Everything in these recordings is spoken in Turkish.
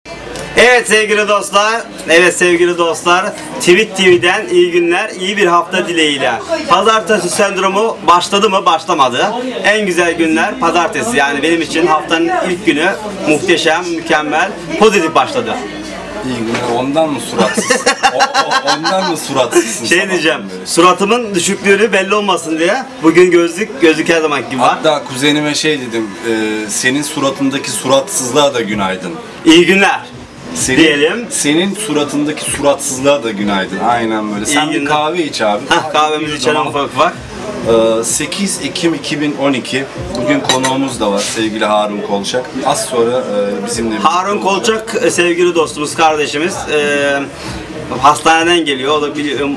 Evet sevgili dostlar, Tweet TV'den iyi günler, iyi bir hafta dileğiyle. Pazartesi sendromu başladı mı? Başlamadı. En güzel günler pazartesi, yani benim için haftanın ilk günü muhteşem, mükemmel, pozitif başladı. İyi günler, ondan mı suratsız? Ondan mı suratsızsın? Şey diyeceğim, suratımın düşüklüğünü belli olmasın diye bugün gözlük her zamanki gibi var. Hatta kuzenime şey dedim, senin suratındaki suratsızlığa da günaydın. İyi günler. Diyelim. Senin suratındaki suratsızlığa da günaydın. Aynen böyle. Sen bir kahve iç abi. Kahvemizi içelim ufak ufak. 8 Ekim 2012. Bugün konuğumuz da var, sevgili Harun Kolçak. Az sonra bizimle Harun Kolçak sevgili dostumuz, kardeşimiz. Hastaneden geliyor. O da biliyorum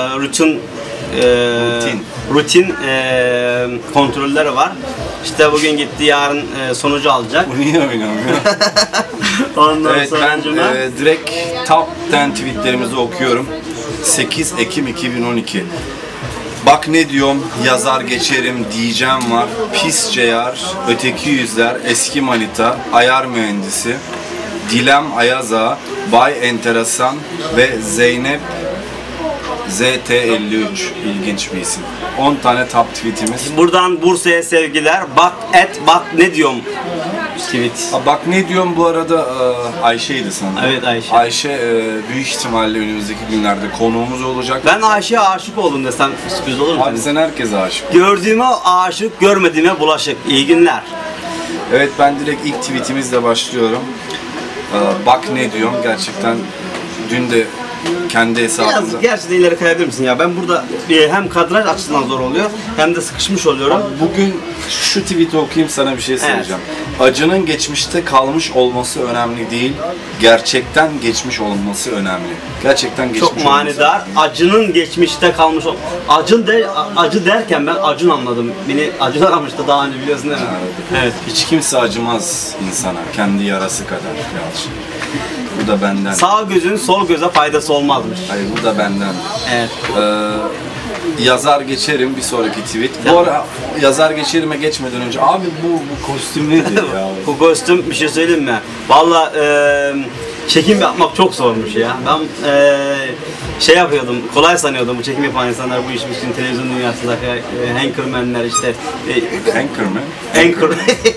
rutin kontrolleri var. İşte bugün gitti, yarın sonucu alacak. Bu niye oynamıyor? Evet, ben direkt top 10 tweetlerimizi okuyorum. 8 Ekim 2012. Bak ne diyorum, yazar geçerim, diyeceğim var. Pis ceyar, öteki yüzler, eski manita, ayar mühendisi, Dilem Ayaza, Bay Enteresan ve Zeynep ZT53, ilginç bir isim. 10 tane top tweetimiz. Buradan Bursa'ya sevgiler. Bak ne diyorum tweet. Bak ne diyorum, bu arada Ayşe'ydi sanırım. Evet, Ayşe. Ayşe büyük ihtimalle önümüzdeki günlerde konuğumuz olacak. Ben Ayşe'ye aşık oldum desem sürpriz olur mu? Abi sen herkese aşık. Gördüğüme aşık, görmediğime bulaşık. İyi günler. Evet, ben direkt ilk tweetimizle başlıyorum. Bak ne diyorum, gerçekten dün de kendi hesabımda. Biraz gerçekten ileri kayabilir misin ya? Ben burada hem kadraj açısından zor oluyor, hem de sıkışmış oluyorum. Bugün şu tweet'i okuyayım, sana bir şey söyleyeceğim. Evet. Acının geçmişte kalmış olması önemli değil, gerçekten geçmiş olması önemli. Gerçekten geçmiş çok manidar. Acının geçmişte kalmış acı derken ben Acun anladım. Beni Acun aramıştı daha önce, biliyorsun değil mi? Evet. Hiç kimse acımaz insana kendi yarası kadar. Yalçın. Bu da benden. Sağ gözün sol göze faydası olmazmış. Hayır, bu da benden. Evet. Yazar geçerim bir sonraki tweet. Bu ara yazar geçerime geçmeden önce abi bu kostüm nedir ya? Bu kostüm, bir şey söyleyeyim mi? Vallahi çekim yapmak çok zormuş ya. Ben şey yapıyordum, kolay sanıyordum bu çekim yapan insanlar, bu iş için televizyon dünyasındaki anchormanler işte. Anchor.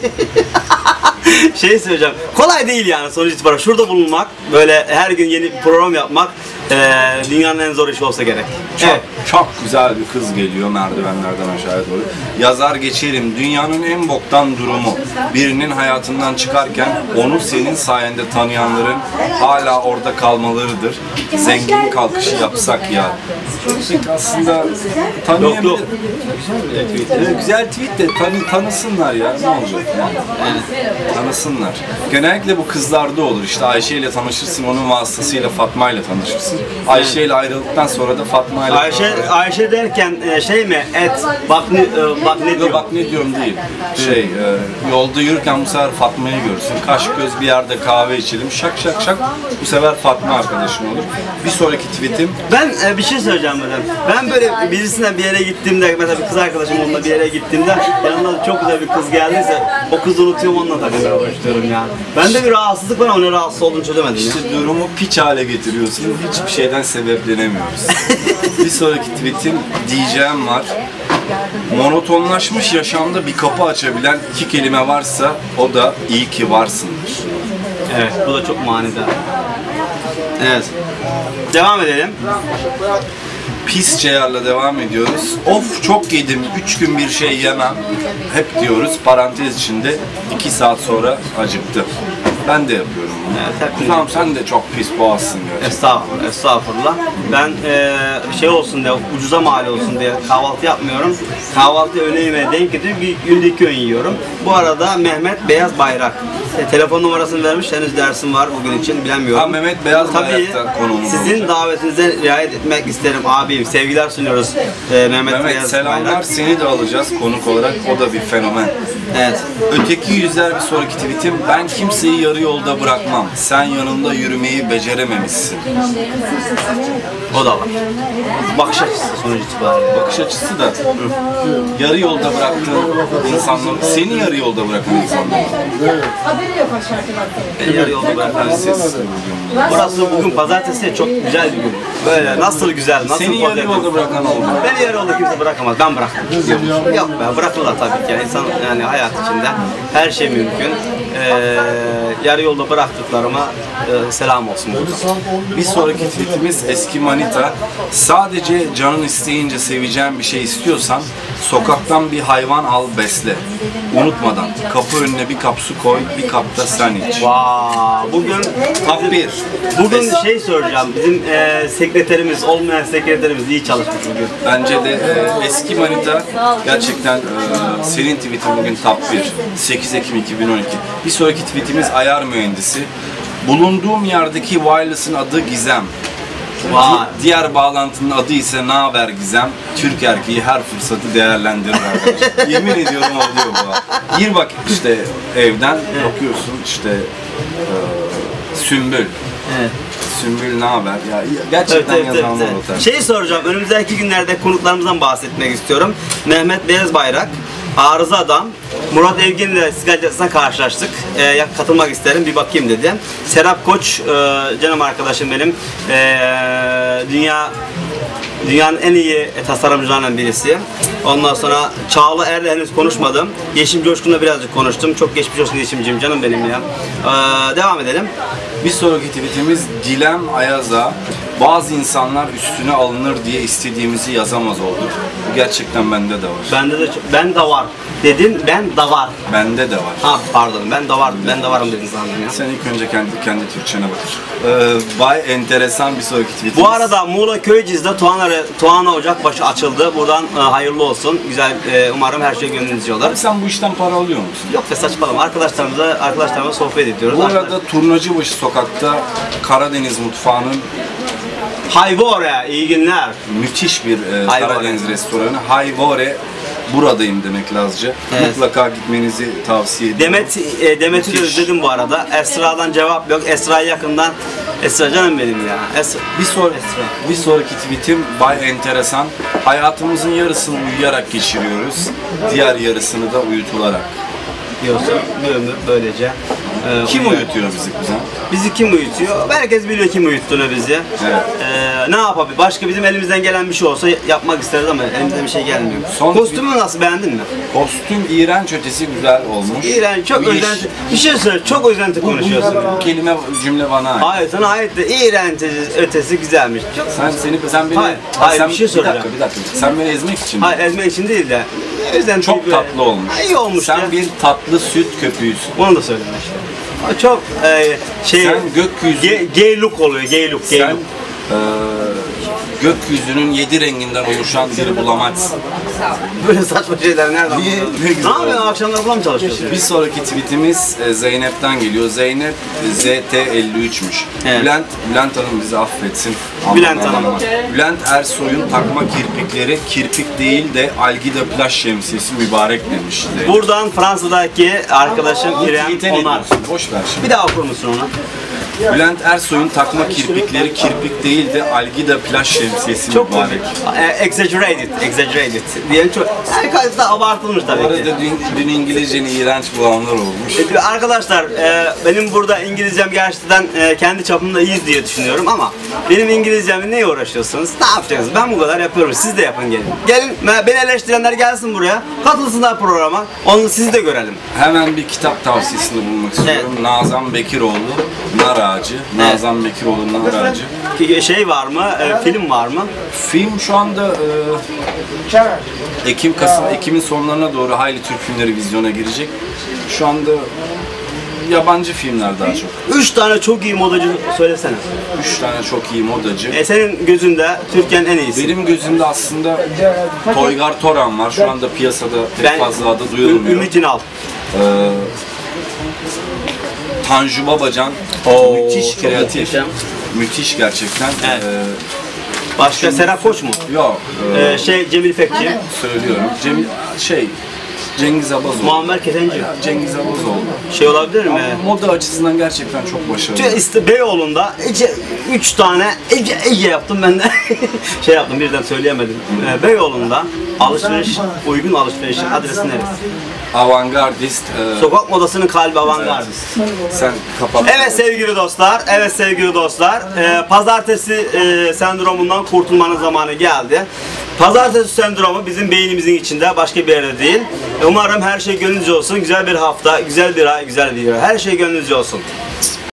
Şey söyleyeceğim, kolay değil yani sonuç itibariyle. Şurada bulunmak, böyle her gün yeni bir program yapmak dünyanın en zor işi olsa gerek. Çok güzel bir kız geliyor merdivenlerden aşağıya doğru. Yazar geçerim, dünyanın en boktan durumu. Birinin hayatından çıkarken onu senin sayende tanıyanların hala orada kalmalarıdır. Zengin kalkışı yapsak ya. Aslında tanıyabilir. Yok. Güzel tweet de tanısınlar ya, ne olacak yani. Tanısınlar. Genellikle bu kızlarda olur. İşte Ayşe ile tanışırsın, onun vasıtasıyla Fatma ile tanışırsın. Ayşe ile ayrıldıktan sonra da Fatma ile Ayşe derken şey mi? Bak ne diyor? Bak ne diyorum değil. Yolda yürürken bu sefer Fatma'yı görürsün. Kaş göz bir yerde kahve içelim. Şak şak şak. Bu sefer Fatma arkadaşın olur. Bir sonraki tweetim. Ben bir şey söyleyeceğim böyle. Ben böyle birisine bir yere gittiğimde, mesela bir kız arkadaşım onunla bir yere gittiğimde yanına çok güzel bir kız geldiyse o kızı unutuyorum, onunla takılmaya başlıyorum ya. Bende bir rahatsızlık var, o ne rahatsız olduğunu çözemedim ya. İşte durumu piç hale getiriyorsun. Hiçbir şeyden sebeplenemiyoruz. Bir sonraki tweetim diyeceğim var. Monotonlaşmış yaşamda bir kapı açabilen iki kelime varsa o da iyi ki varsındır. Evet, bu da çok manidar. Evet. Devam edelim. Pis ceyarla devam ediyoruz. Of çok yedim, 3 gün bir şey yemem. Hep diyoruz, parantez içinde 2 saat sonra acıktı. Ben de yapıyorum bunu. Evet, tamam, sen de çok pis boğazsın gerçekten. Estağfurullah. Ben şey olsun diye, ucuza mal olsun diye kahvaltı yapmıyorum. Kahvaltı öğle yemeğe denk getiriyorum, bir günde 2 öğün yiyorum. Bu arada Mehmet Beyaz Bayrak. Telefon numarasını vermiş, henüz dersim var bugün için, bilemiyorum. Mehmet Beyaz Bayrak'ta konuğumuz sizin olacak. davetinize riayet etmek isterim abim. Sevgiler sunuyoruz Mehmet Beyaz selamlar, Bayrak. seni de alacağız konuk olarak, o da bir fenomen. Evet. Öteki yüzler bir sonraki tweetim. Ben kimseyi yarı yolda bırakmam. Sen yanımda yürümeyi becerememişsin. O da var. Bakış açısı sonuç itibariyle. Bakış açısı da yarı yolda bıraktığın insanlar, seni yarı yolda bırakan insanlar. Yarı yolda bırakan Siz. Burası bugün pazartesi çok güzel bir gün. Böyle nasıl güzel, nasıl Seni yarı yolda bırakan oldu. Beni yarı yolda kimse bırakamaz. Ben bıraktım. Yok be, bırakırlar tabii ki. Yani insan yani hayat içinde her şey mümkün. Yarı yolda bıraktıklarıma selam olsun burada. Bir sonraki tweetimiz eski manita. Sadece canın isteyince seveceğin bir şey istiyorsan sokaktan bir hayvan al besle. Unutmadan kapı önüne bir kap su koy, bir kap da sen iç. Bugün Top 1. Bugün şey soracağım. Bizim sekreterimiz, olmayan sekreterimiz iyi çalışmış bugün. Bence de eski manita gerçekten senin tweetin bugün top 1. 8 Ekim 2012. Bir sonraki tweetimiz ayar mühendisi. Bulunduğum yerdeki wireless'ın adı Gizem. Diğer bağlantının adı ise Ne Haber Gizem. Türk erkeği her fırsatı değerlendirir arkadaşlar. Yemin ediyorum oluyor bu. Gir bak işte evden bakıyorsun işte Sümbül. Evet. Sümbül ne haber? Ya gerçekten yazanlar otel. Şeyi soracağım. Önümüzdeki günlerde konuklarımızdan bahsetmek istiyorum. Mehmet Beyazbayrak, Arıza Adam, Murat Evgen'le Sigacası'na karşılaştık. Katılmak isterim, bir bakayım dedi. Serap Koç, canım arkadaşım benim. Dünyanın en iyi tasarımcılarından birisi. Ondan sonra Çağla Er'le henüz konuşmadım. Yeşim Coşkun'la birazcık konuştum. Çok geçmiş olsun Yeşim'ciğim, canım benim ya. Devam edelim. Bir sonraki tweetimiz Dilem Ayaz'a. Bazı insanlar üstüne alınır diye istediğimizi yazamaz oldu. Bu gerçekten bende de var. Ben de var dedin, ben de var. Bende de var. Ha pardon, ben de var, ben de varım dedin sanırım ya. Sen ilk önce kendi Türkçene bak. Bay enteresan bir sonraki tweetimiz. Bu arada Muğla Köyceğiz'de Tuana Ocakbaşı açıldı. Buradan hayırlı olsun. Güzel, umarım her şey gönlünüzce olur. Sen bu işten para alıyor musun? Yok be, saçmalama. Arkadaşlarımızla sohbet ediyoruz. Bu arada Turnacıbaşı sokakta Karadeniz mutfağının Hayvore, iyi günler. müthiş bir Karadeniz restoranı. Hayvore, buradayım demek Lazca. Evet. Mutlaka gitmenizi tavsiye ediyorum. Demet'i de özledim bu arada. Esra'dan cevap yok. Esra'yı yakından. Esra canım benim ya. Bir sonraki tweetim Bay Enteresan. Hayatımızın yarısını uyuyarak geçiriyoruz. Diğer yarısını da uyutularak. Diyorsun. Bir ömür böylece. Kim uyutuyor bizi kuzen? Bizi kim uyutuyor? Herkes biliyor kim uyuttuğunu bizi. Evet. Ne yapabilir? Başka bizim elimizden gelen bir şey olsa yapmak isteriz ama elimizden bir şey gelmiyor. Kostümü nasıl, beğendin mi? Kostüm iğrenç ötesi güzel olmuş. İğrenç, çok özenti. Bir şey söyle, çok özenti konuşuyorsun. Bu cümle bana ait. Hayır, sana ait de iğrenç ötesi güzelmiş. Sen beni Hayır, bir şey soracağım. Bir dakika. Sen beni ezmek için mi? Hayır, ezmek için değil de. Özenti Çok böyle. tatlı olmuş. İyi olmuş Sen ya. bir tatlı süt köpüğüsün. Onu da söyledim işte. Çok Sen gökyüzü... gay look oluyor, gay look. Sen gökyüzünün 7 renginden oluşan bir bulamaçsın. Böyle saçma şeyler nereden buluyorsun? Ne güzel Ne yapıyorsun? Akşamları falan mı çalışıyorsun? Bir sonraki tweetimiz Zeynep'ten geliyor. Zeynep ZT53'müş. Evet. Bülent Hanım bizi affetsin. Bülent Hanım. Bülent Ersoy'un takma kirpikleri kirpik değil de Algida plaj şemsiyesi mübarek demiş. Zeynep. Buradan Fransa'daki arkadaşım İrem Tweet'e ne Onar. diyorsun? Boş ver şimdi. Bir daha okur musun onu? Bülent Ersoy'un takma kirpikleri kirpik değil de Algida plaj şemsiyesi Çok mübarek. exaggerated diye çok da abartılmış Bu tabii ki. arada dün İngilizceni iğrenç bulanlar olmuş. Arkadaşlar benim burada İngilizcem gerçekten kendi çapımda iyiyiz diye düşünüyorum ama benim İngilizcemle neye uğraşıyorsunuz? Ne yapacaksınız? Ben bu kadar yapıyorum. Siz de yapın gelin. Gelin, beni eleştirenler gelsin buraya. Katılsınlar programa. Onu siz de görelim. Hemen bir kitap tavsiyesinde bulunmak istiyorum. Evet. Nazan Bekiroğlu, Nar Ağacı. Nazan Bekiroğlu, Nar Ağacı. Şey var mı? Film var mı? Film şu anda Ekim'in sonlarına doğru hayli Türk filmleri vizyona girecek. Şu anda yabancı filmler daha çok. 3 tane çok iyi modacı söylesene. 3 tane çok iyi modacı. Senin gözünde Türkiye'nin en iyisi. Benim gözümde aslında Toygar Toran var. Şu anda piyasada pek fazla adı duyulmuyor. Ümit İnal. Tanju Babacan müthiş kreatif. Müthiş gerçekten. Evet. Başka Serap Koç mu? Yok. Cemil İpekçi. Söylüyorum. Cengiz Abazoğlu. Muammer Ketenci. Cengiz Abazoğlu. Şey olabilir mi? Moda açısından gerçekten çok başarılı. Beyoğlu'nda 3 tane Ece yaptım ben de. Şey yaptım birden söyleyemedim. Beyoğlu'nda uygun alışveriş adresi neresi? Avantgardist. Sokak modasının kalbi avantgardist. Sen kapat. Evet sevgili dostlar. Pazartesi sendromundan kurtulmanın zamanı geldi. Pazartesi sendromu bizim beynimizin içinde, başka bir yerde değil. Umarım her şey gönlünüzce olsun. Güzel bir hafta, güzel bir ay, güzel bir yıl. Her şey gönlünüzce olsun.